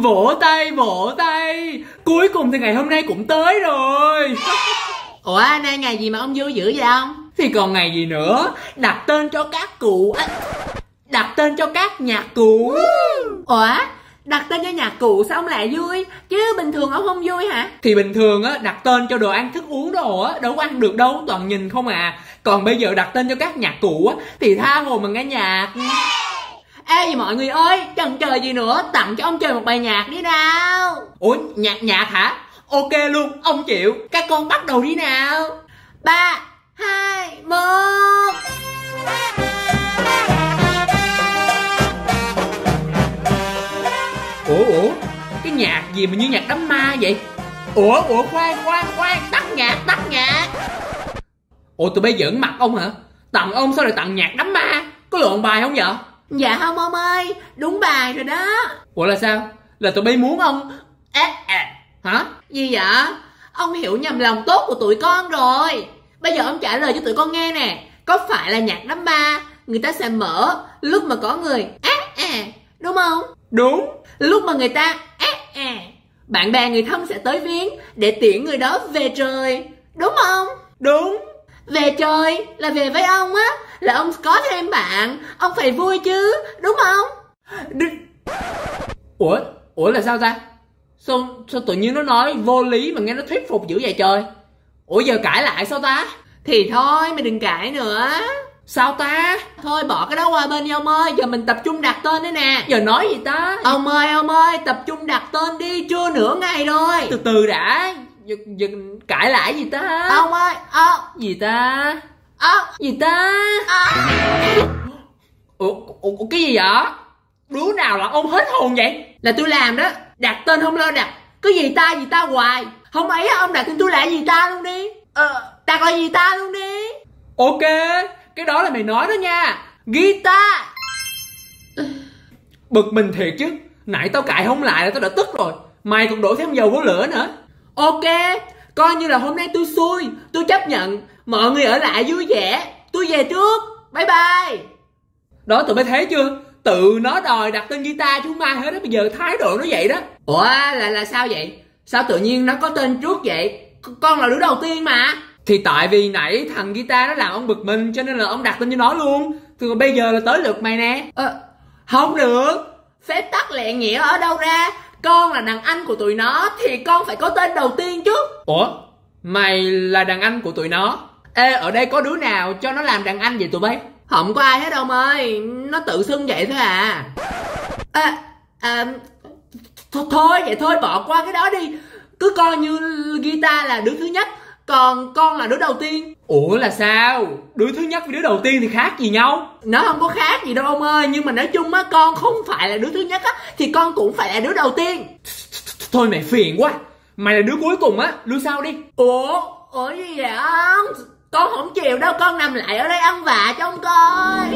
Vỗ tay, vỗ tay. Cuối cùng thì ngày hôm nay cũng tới rồi. Ủa nay ngày gì mà ông vui dữ vậy ông? Thì còn ngày gì nữa. Đặt tên cho các cụ. Đặt tên cho các nhạc cụ. Ủa đặt tên cho nhạc cụ sao ông lại vui? Chứ bình thường ông không vui hả? Thì bình thường á, đặt tên cho đồ ăn thức uống đồ á, đâu có ăn được đâu, toàn nhìn không à. Còn bây giờ đặt tên cho các nhạc cụ á, thì tha hồ mà nghe nhạc. Ê mọi người ơi, chần chờ gì nữa, tặng cho ông chơi một bài nhạc đi nào. Ủa nhạc hả? Ok luôn, ông chịu. Các con bắt đầu đi nào. 3, 2, 1. Ủa cái nhạc gì mà như nhạc đám ma vậy? Ủa khoan, tắt nhạc. Ủa tụi bay giỡn mặt ông hả? Tặng ông sao lại tặng nhạc đám ma? Có lộn bài không vậy? Dạ không ông ơi, đúng bài rồi đó. Ủa là sao? Là tụi bay muốn ông hả? Gì vậy? Ông hiểu nhầm lòng tốt của tụi con rồi. Bây giờ ông trả lời cho tụi con nghe nè. Có phải là nhạc đám ma người ta sẽ mở lúc mà có người đúng không? Đúng. Lúc mà người ta bạn bè người thân sẽ tới viếng để tiễn người đó về trời, đúng không? Đúng. Về trời là về với ông á, là ông có thêm bạn, ông phải vui chứ, đúng không? Ủa là sao ta? Sao tự nhiên nó nói vô lý mà nghe nó thuyết phục dữ vậy trời? Ủa giờ cãi lại sao ta? Thì thôi mày đừng cãi nữa. Sao ta? Thôi bỏ cái đó qua bên đi ông ơi. Giờ mình tập trung đặt tên đấy nè. Giờ nói gì ta? Ông ơi tập trung đặt tên đi. Chưa nửa ngày rồi. Từ từ đã. Giờ cãi lại gì ta? Ông ơi. Gì ta? Gì ta? Ủa cái gì vậy? Đứa nào là ông hết hồn vậy? Là tôi làm đó. Đặt tên không lo đặt. Cứ gì ta hoài. Không ấy ông đặt tên tôi lại gì ta luôn đi. Đặt là gì ta luôn đi. Ok. Cái đó là mày nói đó nha. Guitar. Bực mình thiệt chứ. Nãy tao cãi không lại là tao đã tức rồi. Mày còn đổ thêm dầu vô lửa nữa. Ok. Coi như là hôm nay tôi xui. Tôi chấp nhận. Mọi người ở lại vui vẻ. Tôi về trước. Bye bye. Đó tụi bay thấy chưa? Tự nó đòi đặt tên guitar chứ không ai hết đó. Bây giờ thái độ nó vậy đó. Ủa là sao vậy? Sao tự nhiên nó có tên trước vậy? Con là đứa đầu tiên mà. Thì tại vì nãy thằng guitar nó làm ông bực mình cho nên là ông đặt tên cho nó luôn. Thì bây giờ là tới lượt mày nè. Không được. Phép tắc lệ nghĩa ở đâu ra? Con là đàn anh của tụi nó thì con phải có tên đầu tiên chứ. Ủa? Mày là đàn anh của tụi nó? Ê ở đây có đứa nào cho nó làm đàn anh vậy tụi bay? Không có ai hết ông ơi. Nó tự xưng vậy thôi à. Thôi vậy thôi bỏ qua cái đó đi. Cứ coi như guitar là đứa thứ nhất, còn con là đứa đầu tiên. Ủa là sao? Đứa thứ nhất với đứa đầu tiên thì khác gì nhau? Nó không có khác gì đâu ông ơi. Nhưng mà nói chung á, con không phải là đứa thứ nhất á thì con cũng phải là đứa đầu tiên. Thôi mày phiền quá. Mày là đứa cuối cùng á, lưu sau đi. Ủa gì vậy ông? Con không chịu đâu, con nằm lại ở đây ăn vạ cho ông coi.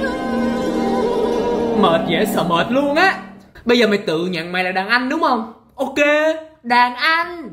Mệt dễ sợ mệt luôn á. Bây giờ mày tự nhận mày là đàn anh đúng không? Ok, đàn anh.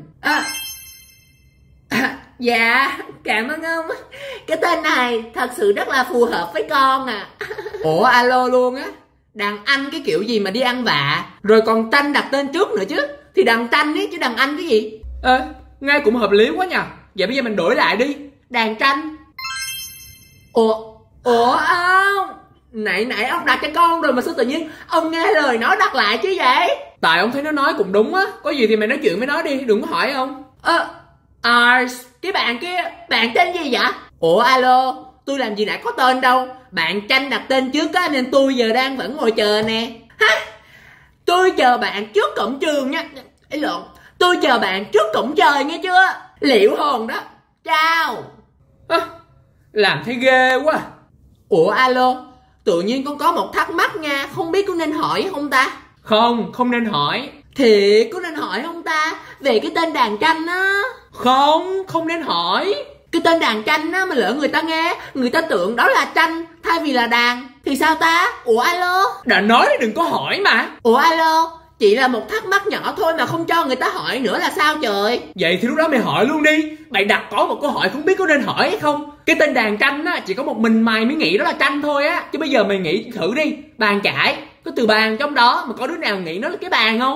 Dạ, cảm ơn ông. Cái tên này thật sự rất là phù hợp với con à. Ủa alo luôn á. Đàn anh cái kiểu gì mà đi ăn vạ. Rồi còn Tranh đặt tên trước nữa chứ. Thì đàn Tranh ấy chứ đàn anh cái gì. Nghe cũng hợp lý quá nhờ. Vậy bây giờ mình đổi lại đi. Đàn Tranh. Ủa ông? Nãy ông đặt cho con rồi mà sao tự nhiên ông nghe lời nó đặt lại chứ vậy? Tại ông thấy nó nói cũng đúng á. Có gì thì mày nói chuyện với nó đi, đừng có hỏi ông. Cái bạn kia, bạn tên gì vậy? Ủa alo, tôi làm gì đã có tên đâu. Bạn Tranh đặt tên trước á nên tôi giờ đang vẫn ngồi chờ nè. Tôi chờ bạn trước cổng trường nha. Tôi chờ bạn trước cổng trời nghe chưa? Liệu hồn đó. Chào. Làm thấy ghê quá. Ủa alo, tự nhiên con có một thắc mắc nha. Không biết có nên hỏi không ta? Không nên hỏi. Thì có nên hỏi không ta? Về cái tên đàn Tranh á. Không nên hỏi. Cái tên đàn Tranh á mà lỡ người ta nghe, người ta tưởng đó là tranh thay vì là đàn thì sao ta? Ủa alo. Đã nói đừng có hỏi mà. Ủa alo, chỉ là một thắc mắc nhỏ thôi mà không cho người ta hỏi nữa là sao trời? Vậy thì lúc đó mày hỏi luôn đi. Mày đặt có một câu hỏi không biết có nên hỏi hay không. Cái tên đàn Tranh á chỉ có một mình mày mới nghĩ đó là tranh thôi á. Chứ bây giờ mày nghĩ thử đi. Bàn chải, có từ bàn trong đó mà có đứa nào nghĩ nó là cái bàn không?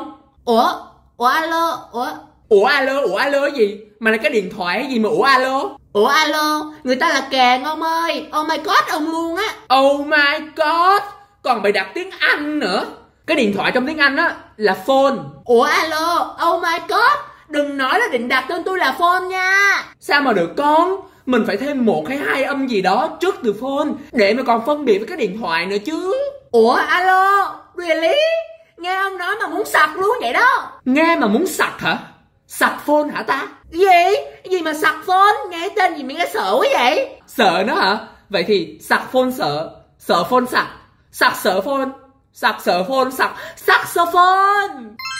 Ủa alo, Ủa alo gì? Mà là cái điện thoại gì mà alo? Ủa alo, người ta là Kèn ông ơi. Oh my god ông luôn á. Oh my god, còn bày đặt tiếng Anh nữa. Cái điện thoại trong tiếng Anh á là phone. Ủa alo, oh my god, đừng nói là định đặt tên tôi là phone nha. Sao mà được con? Mình phải thêm 1 hay 2 âm gì đó trước từ phone để mà còn phân biệt với cái điện thoại nữa chứ. Ủa alo, really? Nghe ông nói mà muốn sặc luôn vậy đó. Nghe mà muốn sặc hả? Sặc phone hả ta? Gì mà sặc phone? Nghe tên gì mà nghe sợ quá vậy? Sợ nó hả? Vậy thì sặc phone sợ, sợ phone sặc, sặc sợ phone, sặc sợ phone, sặc saxophone.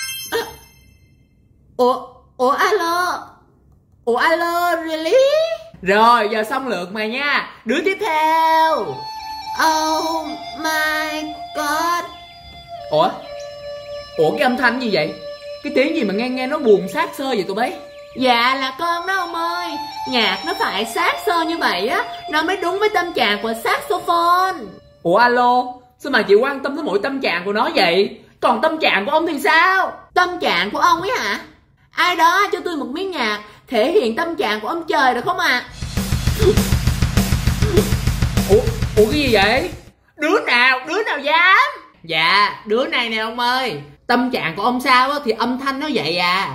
Ủa alo, really? Rồi giờ xong lượt mày nha. Đứa tiếp theo. Oh my god. Ủa cái âm thanh gì vậy? Cái tiếng gì mà nghe nó buồn sát sơ vậy tụi bay? Dạ là con đó ông ơi. Nhạc nó phải sát sơ như vậy á, nó mới đúng với tâm trạng của saxophone. Ủa alo, sao mà chị quan tâm tới mỗi tâm trạng của nó vậy? Còn tâm trạng của ông thì sao? Tâm trạng của ông ấy hả? Ai đó cho tôi một miếng nhạc thể hiện tâm trạng của ông trời được không ạ? Ủa cái gì vậy? Đứa nào dám? Dạ, đứa này nè ông ơi. Tâm trạng của ông sao á thì âm thanh nó vậy à.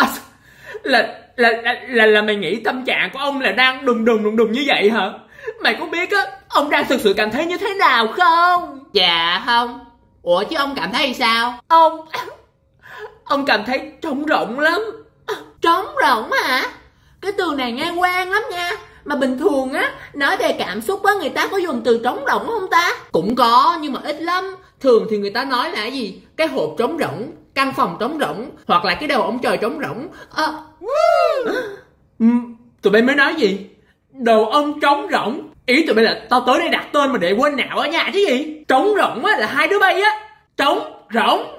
Là mày nghĩ tâm trạng của ông là đang đùng như vậy hả? Mày có biết á, ông đang thực sự cảm thấy như thế nào không? Dạ không. Ủa chứ ông cảm thấy sao? Ông cảm thấy trống rỗng lắm. Trống rỗng hả? Cái từ này nghe quen lắm nha. Mà bình thường á, nói về cảm xúc á, người ta có dùng từ trống rỗng không ta? Cũng có, nhưng mà ít lắm. Thường thì người ta nói là gì? Cái hộp trống rỗng, căn phòng trống rỗng, hoặc là cái đầu ông trời trống rỗng. Tụi bay mới nói gì? Đầu ông trống rỗng. Ý tụi bay là tao tới đây đặt tên mà để quên não ở nhà chứ gì? Trống rỗng á là hai đứa bay á. Trống rỗng.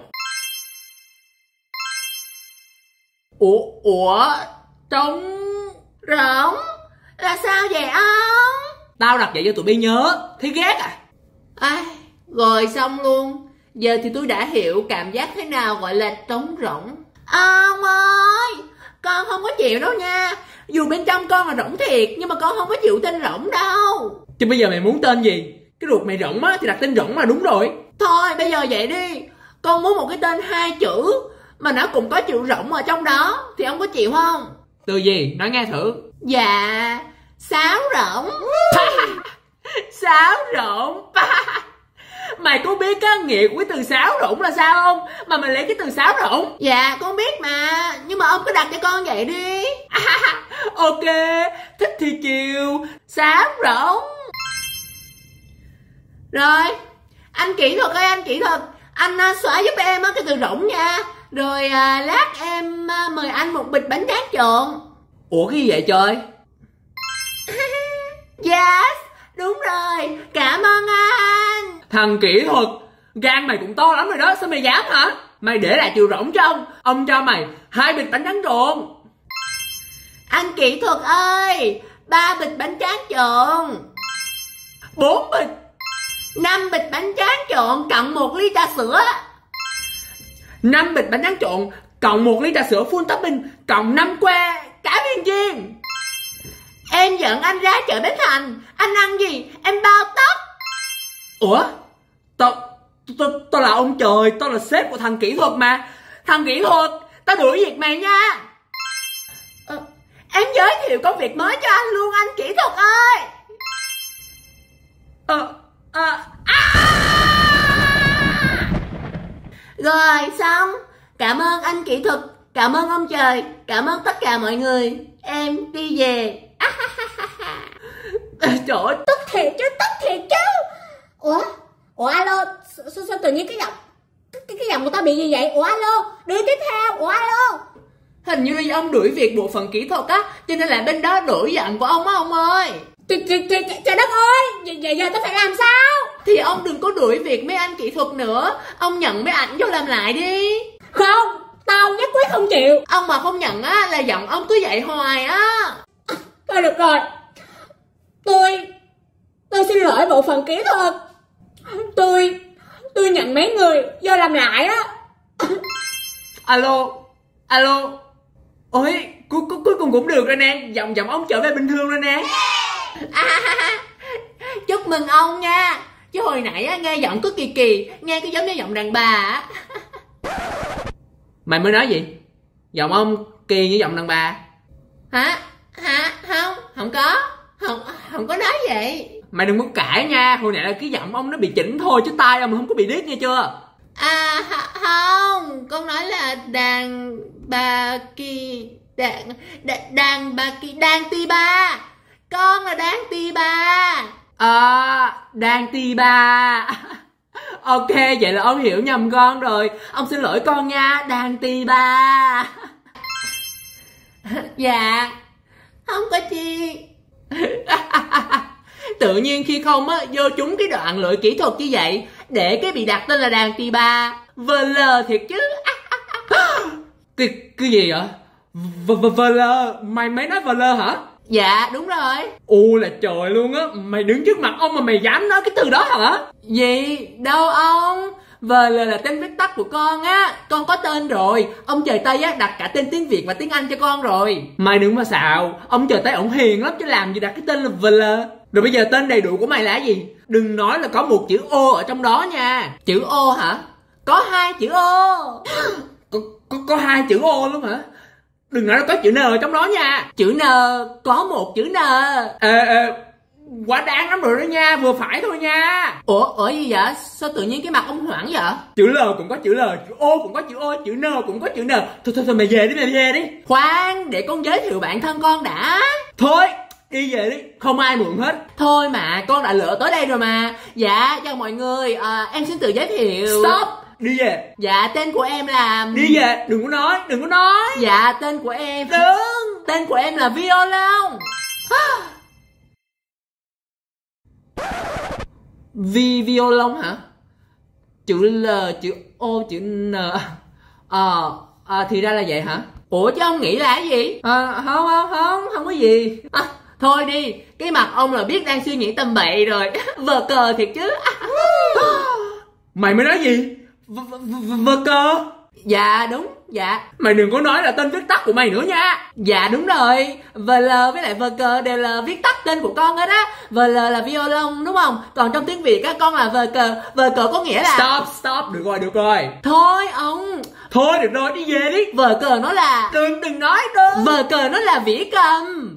Ủa trống rỗng là sao vậy ông? Tao đặt vậy cho tụi bay nhớ. Thấy ghét à? Rồi xong luôn. Giờ thì tôi đã hiểu cảm giác thế nào gọi là trống rỗng. Ông ơi, con không có chịu đâu nha. Dù bên trong con là rỗng thiệt, nhưng mà con không có chịu tên rỗng đâu. Chứ bây giờ mày muốn tên gì? Cái ruột mày rỗng á thì đặt tên rỗng là đúng rồi. Thôi bây giờ vậy đi. Con muốn một cái tên 2 chữ mà nó cũng có chữ rỗng ở trong đó. Thì ông có chịu không? Từ gì? Nói nghe thử. Dạ, sáo rỗng. Sáo rỗng. Mày có biết cái nghĩa của cái từ sáo rỗng là sao không? Mà mày lấy cái từ sáo rỗng. Dạ con biết mà. Nhưng mà ông cứ đặt cho con vậy đi. Ok, thích thì chiều. Sáo rỗng. Rồi, anh kỹ thuật ơi, anh kỹ thuật, anh xóa giúp em cái từ rỗng nha. Rồi lát em mời anh một bịch bánh tráng trộn. Ủa cái gì vậy trời? Yes, đúng rồi, cảm ơn anh. Thằng kỹ thuật, gan mày cũng to lắm rồi đó, sao mày dám hả? Mày để lại chịu rỗng cho ông cho mày 2 bịch bánh tráng trộn. Anh kỹ thuật ơi, 3 bịch bánh tráng trộn. 4 bịch. 5 bịch bánh tráng trộn cộng 1 ly trà sữa. 5 bịch bánh tráng trộn cộng 1 ly trà sữa full topping cộng 5 que cá viên chiên. Em dẫn anh ra chợ Bến Thành, anh ăn gì em bao tóc. Ủa? Tao là ông trời, tao là sếp của thằng kỹ thuật mà. Thằng kỹ thuật, tao đuổi việc mày nha. Em giới thiệu công việc mới cho anh luôn anh kỹ thuật ơi. Rồi xong. Cảm ơn anh kỹ thuật, cảm ơn ông trời, cảm ơn tất cả mọi người. Em đi về. Trời ơi, Tức thiệt chứ. Ủa alo, sao tự nhiên cái giọng của tao bị gì vậy? Ủa alo, đứa tiếp theo. Ủa alo. Hình như là ông đuổi việc bộ phận kỹ thuật á, cho nên là bên đó đổi giọng của ông á ông ơi. Trời đất ơi, vậy giờ tao phải làm sao? Thì ông đừng có đuổi việc mấy anh kỹ thuật nữa, ông nhận mấy ảnh vô làm lại đi. Không, tao nhất quyết không chịu. Ông mà không nhận á là giọng ông cứ vậy hoài á. Thôi được rồi, tôi xin lỗi bộ phận kỹ thuật. Tôi nhận mấy người vô làm lại á. Alo, alo. Ôi, cuối cùng cũng được rồi nè. Giọng ông trở về bình thường rồi nè. Chúc mừng ông nha. Chứ hồi nãy á, nghe giọng cứ kỳ kỳ, nghe cứ giống như giọng đàn bà á. Mày mới nói gì? Giọng ông kỳ như giọng đàn bà. Hả? Không có. Không có nói vậy. Mày đừng có cãi nha. Hồi nãy là cái giọng ông nó bị chỉnh thôi, chứ tai ông không có bị điếc nghe chưa? Không, con nói là đàn bà kỳ, đàn tỳ bà. Con là đàn tỳ bà. Đàn tỳ bà. Ok, vậy là ông hiểu nhầm con rồi. Ông xin lỗi con nha, đàn tỳ bà. Dạ, không có chi. Tự nhiên khi không á, vô trúng cái đoạn lỗi kỹ thuật như vậy, để cái bị đặt tên là đàn tỳ bà. VL thiệt chứ. Cái gì vậy? VL? Mày mới nói VL hả? Dạ đúng rồi. Là trời luôn á. Mày đứng trước mặt ông mà mày dám nói cái từ đó hả? Gì đâu ông. VL là tên viết tắt của con á. Con có tên rồi. Ông trời Tây á đặt cả tên tiếng Việt và tiếng Anh cho con rồi. Mày đừng mà xạo. Ông trời Tây ổng hiền lắm chứ làm gì đặt cái tên là VL. Rồi bây giờ tên đầy đủ của mày là gì? Đừng nói là có một chữ O ở trong đó nha. Chữ O hả? Có 2 chữ O. Có 2 chữ O luôn hả? Đừng nói là có chữ N ở trong đó nha. Chữ N, có 1 chữ N. Quá đáng lắm rồi đó nha, vừa phải thôi nha. Ủa gì vậy? Sao tự nhiên cái mặt ông hoảng vậy? Chữ L cũng có chữ L, chữ O cũng có chữ O, chữ N cũng có chữ N. Thôi mày về đi. Khoan, để con giới thiệu bản thân con đã. Thôi, đi về đi, không ai mượn hết. Thôi mà, con đã lựa tới đây rồi mà. Dạ, chào mọi người, em xin tự giới thiệu. Stop, đi về. Dạ, tên của em là... Đi về, đừng có nói. Dạ, tên của em... Đừng. Tên của em là Violon. Violon hả? Chữ L, chữ O, chữ N. Thì ra là vậy hả? Ủa chứ ông nghĩ là cái gì? Không có gì. Thôi đi, cái mặt ông là biết đang suy nghĩ tầm bậy rồi. Vờ cờ thiệt chứ. Mày mới nói gì? Vờ cờ? Dạ đúng, dạ. Mày đừng có nói là tên viết tắt của mày nữa nha. Dạ đúng rồi, VL với lại vờ cờ đều là viết tắt tên của con hết á. VL là violon đúng không? Còn trong tiếng Việt á con là vờ cờ có nghĩa là... Stop, được rồi. Thôi ông. Thôi được rồi, đi về đi. Vờ cờ nó là... Đừng nói đâu. Vờ cờ nó là vĩ cầm.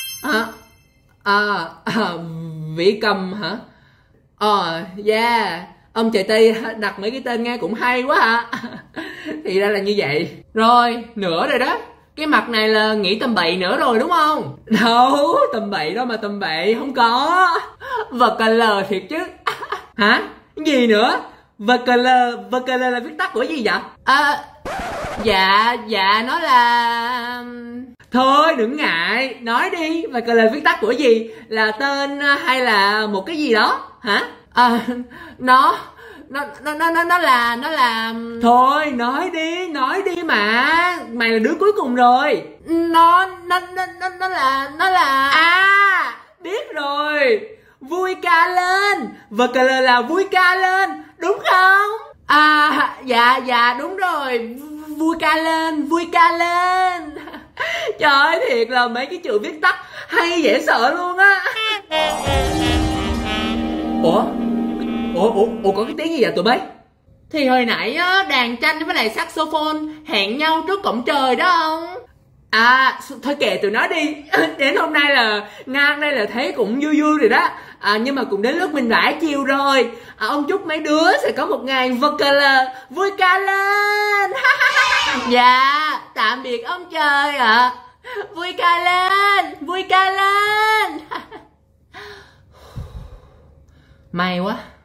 Vĩ cầm hả? Yeah. Ông trời Tây đặt mấy cái tên nghe cũng hay quá hả? Thì ra là như vậy. Rồi, nữa rồi đó. Cái mặt này là nghĩ tầm bậy nữa rồi đúng không? Đâu, tầm bậy đâu mà tầm bậy, không có. Vật lờ thiệt chứ. Hả? Cái gì nữa? Vật lờ là viết tắt của gì vậy? Dạ nó là... Thôi đừng ngại, nói đi. Vật lờ viết tắt của gì? Là tên hay là một cái gì đó? Hả? Nó là... Thôi nói đi mà. Mày là đứa cuối cùng rồi. Nó là... Biết rồi. Vui ca lên. Vật là vui ca lên, đúng không? Dạ đúng rồi. Vui ca lên. Trời ơi, thiệt là mấy cái chữ viết tắt hay dễ sợ luôn á. Ủa có cái tiếng gì vậy tụi bay? Thì hồi nãy á, đàn tranh với lại saxophone hẹn nhau trước cổng trời đó ông. Thôi kệ tụi nó đi. Đến hôm nay là ngang đây là thấy cũng vui rồi đó. Nhưng mà cũng đến lúc mình rải chiều rồi. Ông chúc mấy đứa sẽ có một ngày vui ca lên. Dạ, tạm biệt ông trời ạ. Vui ca lên. May quá.